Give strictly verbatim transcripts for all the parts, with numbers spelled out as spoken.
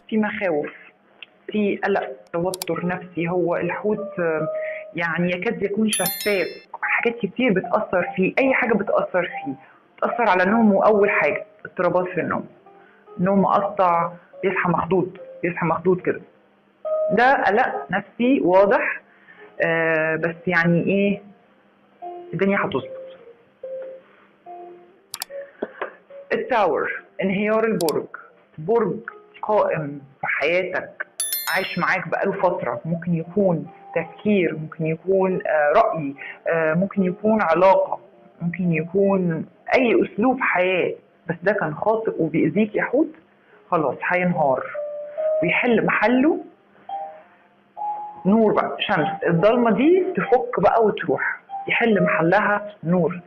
في مخاوف، في قلق، توتر نفسي. هو الحوت يعني يكاد يكون شفاف، حاجات كتير بتأثر فيه، أي حاجة بتأثر فيه، بتأثر على نومه. أول حاجة اضطرابات في النوم، نوم مقطع، بيصحى مخضوض، بيصحى مخضوض كده، ده قلق نفسي واضح. آه بس يعني ايه، الدنيا هتظبط. التاور، انهيار البرج. برج قائم في حياتك، عايش معاك بقاله فترة، ممكن يكون تفكير، ممكن يكون آه رأي، آه ممكن يكون علاقة، ممكن يكون أي أسلوب حياة، بس ده كان خاطئ وبيأذيك يا حوت، خلاص هينهار ويحل محله نور بقى، شمس. الضلمة دي تفك بقى وتروح، يحل محلها نور.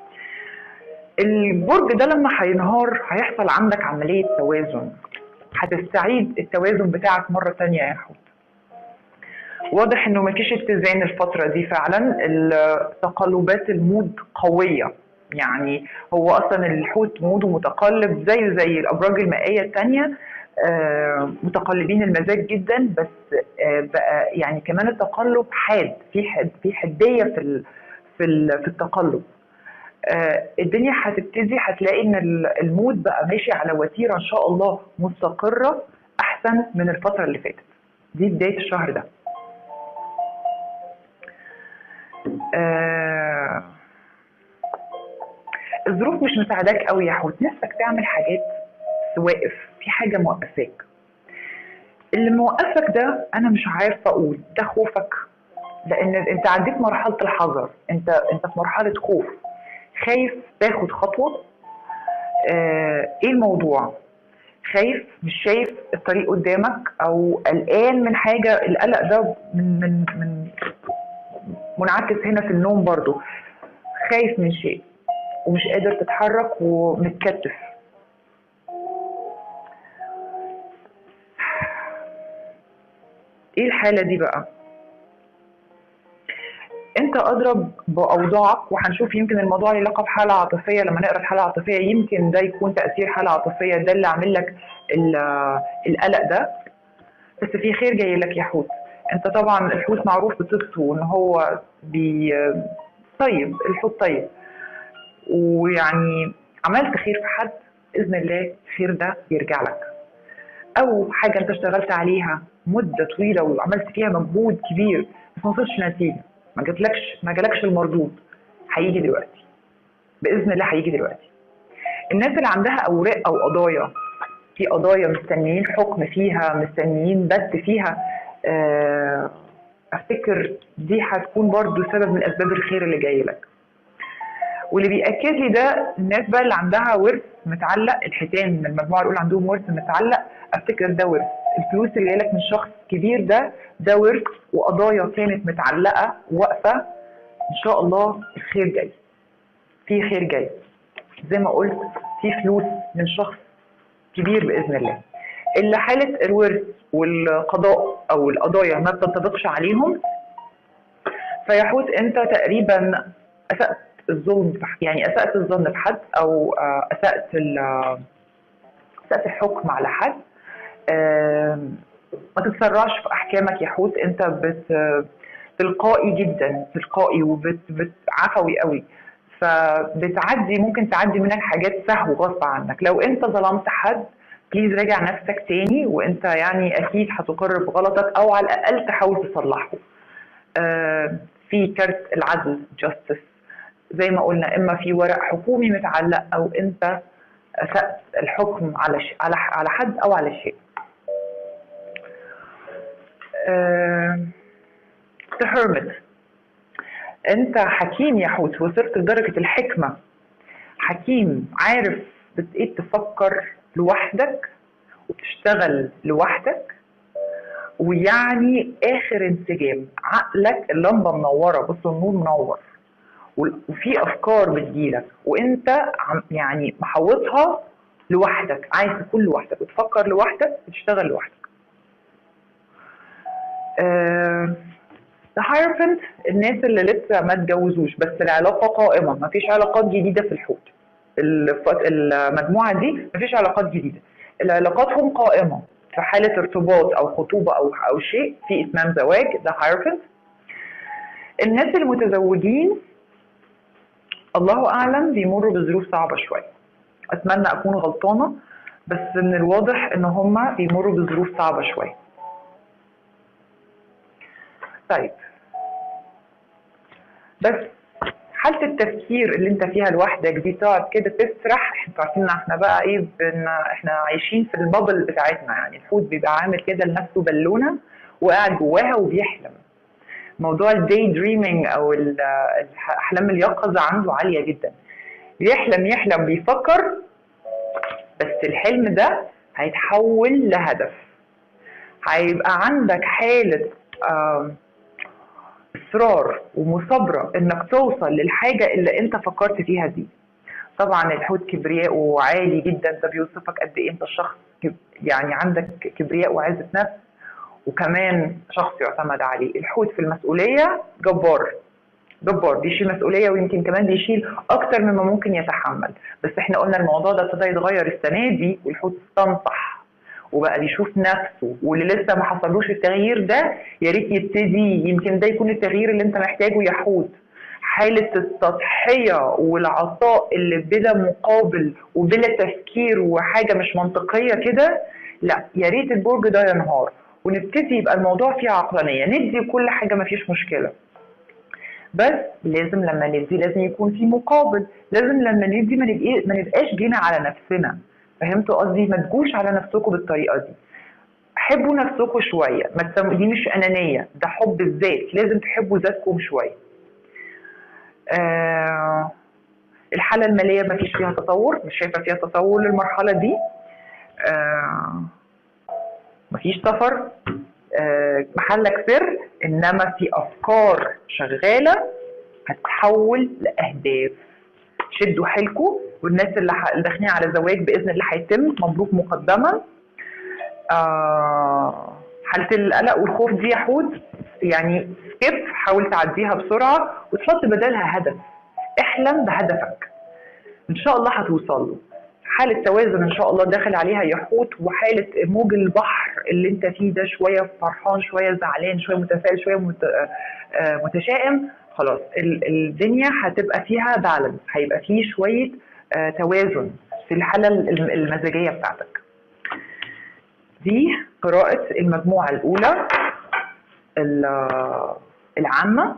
البرج ده لما هينهار هيحصل عندك عملية توازن، هتستعيد التوازن بتاعك مرة تانية يا حوت. واضح انه مفيش اتزان الفترة دي فعلا، تقلبات المود قوية، يعني هو اصلا الحوت موده متقلب زيه زي الابراج المائية التانية، آه متقلبين المزاج جدا، بس آه بقى يعني كمان التقلب حاد، في حد في حدية في في في التقلب. آه الدنيا هتبتدي هتلاقي ان المود بقى ماشي على وتيره ان شاء الله مستقره احسن من الفتره اللي فاتت. دي بدايه الشهر ده. آه الظروف مش مساعداك قوي يا حوت، نفسك تعمل حاجات بس واقف، في حاجه موقفاك. اللي موقفك ده انا مش عارفه اقول، ده خوفك، لان انت عديت مرحله الحذر، انت انت في مرحله خوف، خايف تاخد خطوه. آه ايه الموضوع؟ خايف، مش شايف الطريق قدامك، او قلقان من حاجه. القلق ده من من من منعكس هنا في النوم برضو، خايف من شيء ومش قادر تتحرك ومتكتف. ايه الحاله دي بقى؟ انت اضرب باوضاعك، وهنشوف يمكن الموضوع له علاقه بحاله عاطفيه. لما نقرا الحاله العاطفيه يمكن ده يكون تاثير حاله عاطفيه، ده اللي عامل لك القلق ده. بس في خير جاي لك يا حوت. انت طبعا الحوت معروف بصفته ان هو بي طيب، الحوت طيب، ويعني عملت خير في حد باذن الله الخير ده يرجع لك، او حاجه انت اشتغلت عليها مده طويله وعملت فيها مجهود كبير بس ما وصلش نتيجه، ما جاتلكش ما جالكش المردود، هيجي دلوقتي باذن الله، هيجي دلوقتي. الناس اللي عندها اوراق او قضايا، في قضايا مستنيين حكم فيها، مستنيين بث فيها، افتكر دي هتكون برضو سبب من اسباب الخير اللي جاي لك. واللي بيأكد لي ده الناس بقى اللي عندها ورث متعلق، الحيتان من المجموعه الاولى عندهم ورث متعلق، افتكر ده ورث. الفلوس اللي جايه لك من شخص كبير ده ده ورث، وقضايا كانت متعلقه واقفه، ان شاء الله الخير جاي، في خير جاي زي ما قلت، في فلوس من شخص كبير باذن الله. اللي حاله الورث والقضاء او القضايا ما بتنطبقش عليهم، فيا حوت انت تقريبا اسأت الظلم، يعني اسأت الظن في حد، او اسأت اسأت الحكم على حد. ما تتسرعش في احكامك يا حوت، انت بت تلقائي جدا، تلقائي وعفوي قوي، فبتعدي، ممكن تعدي منك حاجات سهو غصب عنك. لو انت ظلمت حد بليز راجع نفسك تاني، وانت يعني اكيد هتقر بغلطك، او على الاقل تحاول تصلحه. آه في كارت العدل جاستس زي ما قلنا، اما في ورق حكومي متعلق، او انت اسأت الحكم على ش... على على حد او على شيء. آه تهرمت، انت حكيم يا حوت، وصلت لدرجه الحكمه، حكيم، عارف بتقيت تفكر لوحدك وتشتغل لوحدك، ويعني اخر انسجام، عقلك اللمبه منوره، بص النور منور، وفي افكار بتجيلك، وانت يعني محوطها لوحدك، عايز تكون لوحدك وتفكر لوحدك وتشتغل لوحدك. أه The Hierophant، الناس اللي لسه ما اتجوزوش بس العلاقه قائمه، مفيش علاقات جديده في الحوت. المجموعه دي مفيش علاقات جديده، العلاقاتهم قائمه، في حاله ارتباط او خطوبه او او شيء في اتمام زواج، ده هيرفنت. الناس المتزوجين الله اعلم بيمروا بظروف صعبه شويه، اتمنى اكون غلطانه، بس من الواضح ان هم بيمروا بظروف صعبه شويه. طيب بس حاله التفكير اللي انت فيها لوحدك دي، تقعد كده تسرح، انتوا عارفين احنا بقى ايه، بن احنا عايشين في البابل بتاعتنا، يعني الحوت بيبقى عامل كده لنفسه بالونه وقاعد جواها وبيحلم. موضوع الداي دريمينج او احلام اليقظه عنده عاليه جدا، يحلم يحلم بيفكر، بس الحلم ده هيتحول لهدف، هيبقى عندك حاله اصرار ومثابره انك توصل للحاجه اللي انت فكرت فيها دي. طبعا الحوت كبرياء عالي جدا، ده بيوصفك قد ايه انت الشخص يعني عندك كبرياء وعزه نفس، وكمان شخص يعتمد عليه. الحوت في المسؤوليه جبار جبار، بيشيل مسؤوليه ويمكن كمان بيشيل اكتر مما ممكن يتحمل. بس احنا قلنا الموضوع ده ابتدى يتغير السنه دي، والحوت استنصح وبقى بيشوف نفسه، واللي لسه ما حصلوش التغيير ده يا ريت يبتدي، يمكن ده يكون التغيير اللي انت محتاجه يا حوت. حاله التضحيه والعطاء اللي بلا مقابل وبلا تفكير وحاجه مش منطقيه كده، لا يا ريت البرج ده ينهار ونبتدي يبقى الموضوع فيه عقلانيه، ندي كل حاجه ما فيش مشكله، بس لازم لما ندي لازم يكون في مقابل، لازم لما ندي ما نبقى ما نبقاش جينا على نفسنا. فهمتوا قصدي؟ ما تجوش على نفسكم بالطريقه دي، حبوا نفسكم شويه، ما تسم... دي مش انانيه، ده حب الذات، لازم تحبوا ذاتكم شويه. آه... الحاله الماليه ما فيش فيها تطور، مش شايفه فيها تطور للمرحله دي. آه... ما فيش سفر، آه... محلك سر، انما في افكار شغاله هتتحول لاهداف. شدوا حيلكم، والناس اللي داخلين على زواج باذن الله هيتم، مبروك مقدما. آه حاله القلق والخوف دي يا حوت يعني سكيب، حاول تعديها بسرعه وتحط بدلها هدف، احلم بهدفك ان شاء الله هتوصل له. حاله توازن ان شاء الله داخل عليها يا حوت، وحاله موج البحر اللي انت فيه ده، شويه فرحان شويه زعلان شويه متفائل شويه مت... آه متشائم، خلاص الدنيا هتبقى فيها بالانس، هيبقى فيه شويه آه توازن في الحاله المزاجيه بتاعتك. دي قراءه المجموعه الاولى العامه.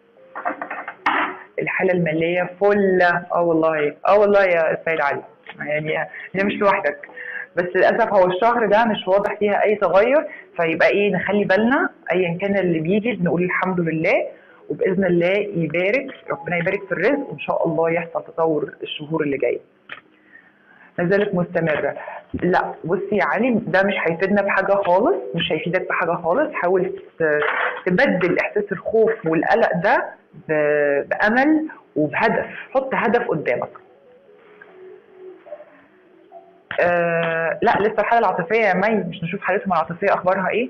الحاله الماليه فل، اه والله اه والله يا سيد علي، يعني هي مش لوحدك، بس للاسف هو الشهر ده مش واضح فيها اي تغير، فيبقى ايه، نخلي بالنا ايا كان اللي بيجي نقول الحمد لله، وباذن الله يبارك، ربنا يبارك في الرزق، وان شاء الله يحصل تطور الشهور اللي جايه. ما زالت مستمره. لا بصي يا علي، ده مش هيفيدنا بحاجه خالص، مش هيفيدك بحاجه خالص. حاول تبدل احساس الخوف والقلق ده بامل وبهدف، حط هدف قدامك. آه لا لسه الحاله العاطفيه يا مي، مش نشوف حالتهم العاطفيه اخبارها ايه؟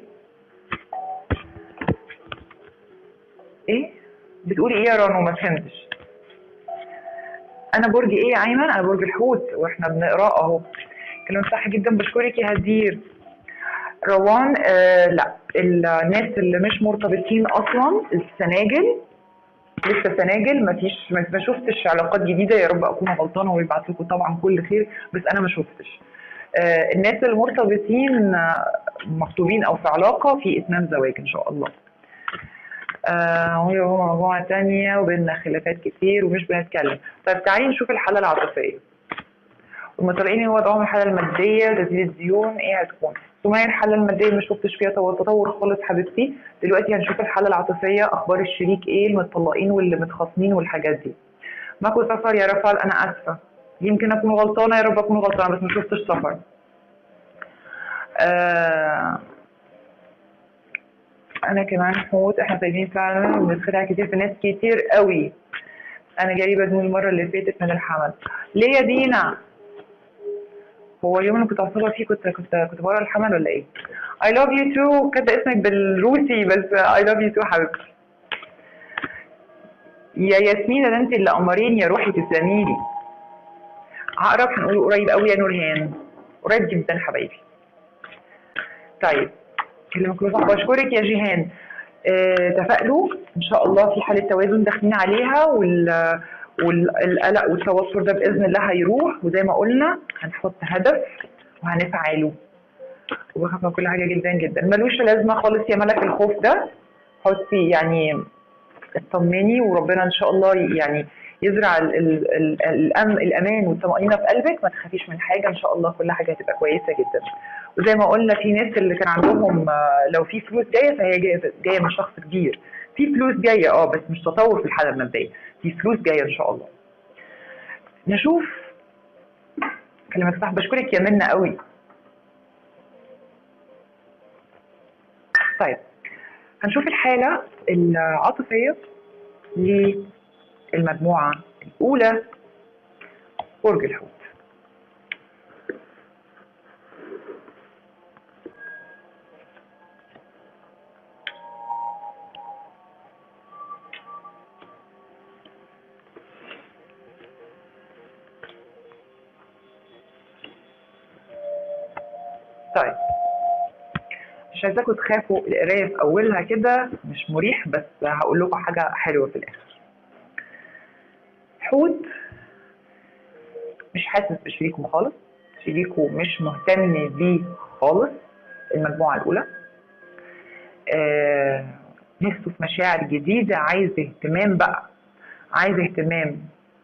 ايه بتقولي ايه يا رانو؟ ما فهمتش. انا برج ايه يا ايمن؟ انا برج الحوت، واحنا بنقرا اهو. كلام صح جدا، بشكرك يا هدير. روان آه لا، الناس اللي مش مرتبطين اصلا السناجل، لسه سناجل، ما فيش ما شفتش علاقات جديده، يا رب اكون غلطانه ويبعت لكم طبعا كل خير، بس انا ما شفتش. آه الناس المرتبطين مخطوبين او في علاقه في اتمام زواج ان شاء الله. آه هو مجموعه ثانيه وبيننا خلافات كتير ومش بنتكلم. طيب تعالي نشوف الحاله العاطفيه. المطلقين وضعهم الحاله الماديه وتسديد الديون ايه هتكون؟ سمية الحاله الماديه ما شفتش فيها تطور خالص حبيبتي. دلوقتي هنشوف الحاله العاطفيه، اخبار الشريك ايه، المطلقين واللي متخاصمين والحاجات دي. ماكو سفر يا رفال، انا اسفه يمكن اكون غلطانه، يا رب اكون غلطانه، بس ما شفتش سفر. آه انا كمان حوت، احنا طيبين فعلا وبنتخدع كتير في ناس كتير قوي. انا جالي بدون المره اللي فاتت من الحمل. ليه يا دينا؟ هو اليوم اللي كنت عصبه فيه كنت كنت كنت بره الحمل ولا ايه؟ I love you too، كاتبه اسمك بالروسي بس I love you too حبيبتي. يا ياسمينه ده انت اللي قمرين يا روحي، تسلمي لي. هقرب هنقول قريب قوي يا نورهان، قريب جدا حبايبي. طيب كلمة كل صح. بشكرك يا جيهان. اه تفائلوا ان شاء الله في حاله توازن داخلين عليها، وال والقلق والتوتر ده باذن الله هيروح، وزي ما قلنا هنحط هدف وهنسعى له، وبخاف من كل حاجه جدا جدا. ملوش لازمه خالص يا ملك الخوف ده، حطي يعني اطمني، وربنا ان شاء الله يعني يزرع ال ال ال الأم الامان والطمانينه في قلبك، ما تخافيش من حاجه، ان شاء الله كل حاجه هتبقى كويسه جدا. وزي ما قلنا في ناس اللي كان عندهم لو في فلوس جايه فهي جايه جايه من شخص كبير، في فلوس جايه اه بس مش تطور في الحاله الماديه، في فلوس جايه ان شاء الله. نشوف كلمة صح. بشكرك يا منى قوي. طيب هنشوف الحالة العاطفية للمجموعة الأولى برج الحوت. طيب مش عايزاكم تخافوا، القرايه في اولها كده مش مريح، بس هقول لكم حاجه حلوه في الاخر. حوت مش حاسس بشريكه خالص، شريكه مش مهتم بيه خالص، المجموعه الاولى. آه نفسه في مشاعر جديده، عايز اهتمام بقى، عايز اهتمام،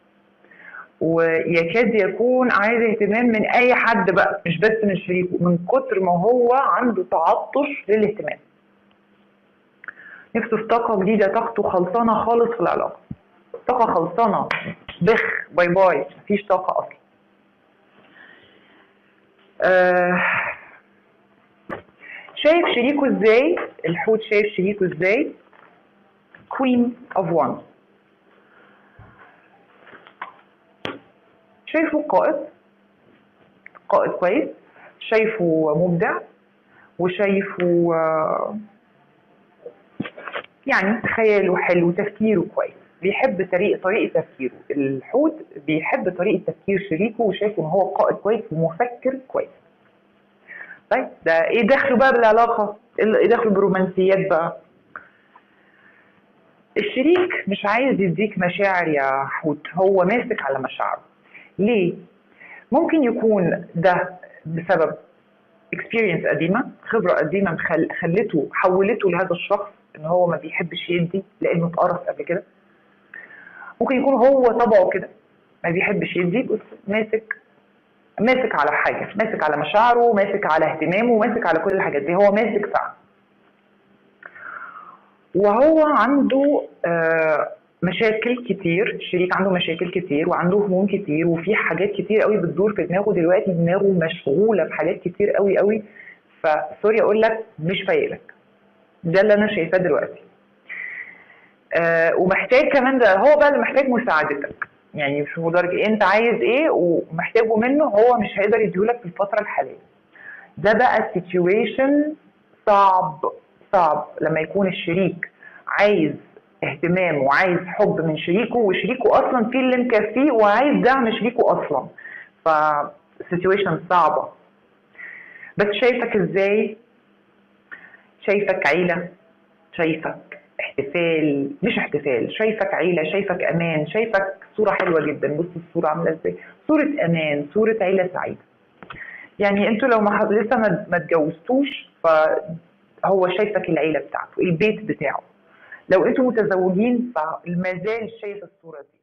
ويكاد يكون عايز اهتمام من اي حد بقى، مش بس من شريكه، من كتر ما هو عنده تعطش للاهتمام. نفسه في طاقه جديده، طاقته خلصانه خالص في العلاقه، طاقه خلصانه بخ باي باي، مفيش طاقه اصلا. آه شايف شريكه ازاي؟ الحوت شايف شريكه ازاي؟ كوين اوف وان. شايفه قائد، قائد كويس، شايفه مبدع، وشايفه يعني خياله حلو، تفكيره كويس، بيحب طريقه طريقه تفكيره. الحوت بيحب طريقه تفكير شريكه، وشايفه ان هو قائد كويس ومفكر كويس. طيب ده ايه دخله بقى بالعلاقه؟ ايه دخله بالرومانسيات بقى؟ الشريك مش عايز يديك مشاعر يا حوت، هو ماسك على مشاعره. ليه؟ ممكن يكون ده بسبب اكسبيرينس قديمه، خبره قديمه مخل... خلته حولته لهذا الشخص ان هو ما بيحبش يدي لانه اتقرص قبل كده. ممكن يكون هو طبعه كده ما بيحبش يدي، بس ماسك ماسك على حاجه، ماسك على مشاعره، ماسك على اهتمامه، ماسك على كل الحاجات دي، هو ماسك فعلا. وهو عنده آه مشاكل كتير، الشريك عنده مشاكل كتير وعنده هموم كتير، وفي حاجات كتير قوي بتدور في دماغه دلوقتي، دماغه مشغوله بحاجات كتير قوي قوي، فسوري اقول لك مش فايقلك. ده اللي انا شايفاه دلوقتي. آه ومحتاج كمان، ده هو بقى اللي محتاج مساعدتك، يعني مش مدرج انت عايز ايه ومحتاجه منه، هو مش هيقدر يديهولك في الفتره الحاليه. ده بقى سيتويشن صعب صعب لما يكون الشريك عايز اهتمام وعايز حب من شريكه، وشريكه اصلا فيه اللي مكفيه وعايز دعم شريكه اصلا، ف سيتويشن صعبه. بس شايفك ازاي؟ شايفك عيله، شايفك احتفال، مش احتفال، شايفك عيله، شايفك امان، شايفك صوره حلوه جدا. بص الصوره عامله ازاي، صوره امان، صوره عيله سعيده. يعني انتوا لو ما لسه ما اتجوزتوش فهو شايفك العيله بتاعته، البيت بتاعه. لو انتوا متزوجين فما زال شايف الصوره دي.